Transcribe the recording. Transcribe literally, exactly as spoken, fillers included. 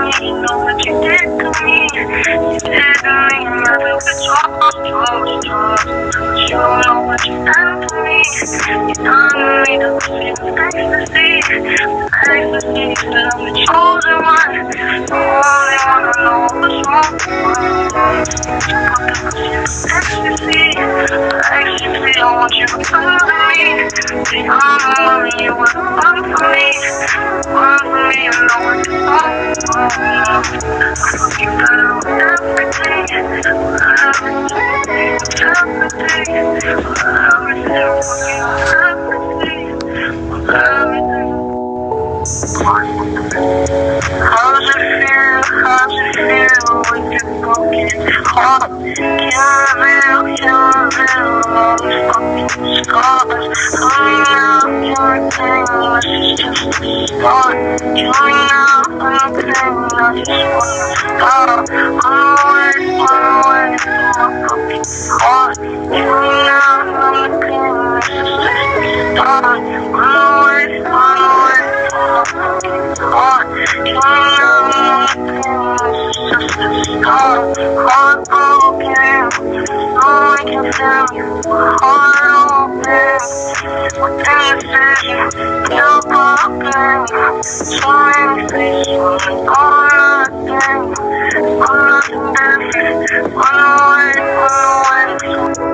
me, you know what you did to me. You did to me, you never could talk, talk, talk. But you don't know what you done to me. You done to me the feelings ecstasy. Ecstasy, said I'm the chosen one. The only one I know what's wrong with ecstasy. Ecstasy, I want you to come to me. See, I'm loving you with a fun for me. Fun for me, I know what you're talking about. I fuck you better with everything. Everything, everything. Everything, everything. Everything. How's it feel, how's it feel with your broken heart? Can't reveal, can't reveal all these fucking scars. Coming out, you're pain, this is just a start. Coming out, I'm pain, I just wanna stop. Run away, run away from my broken heart. Coming out, I'm the pain, this is just a start. Run away, run away from my broken heart. Coming out, I'm the pain, this is just a start. Heartbroken, no one can feel you. Heart open, within the vision, feel broken. So many faces, running on nothing. I'm nothing different. Run away, run away.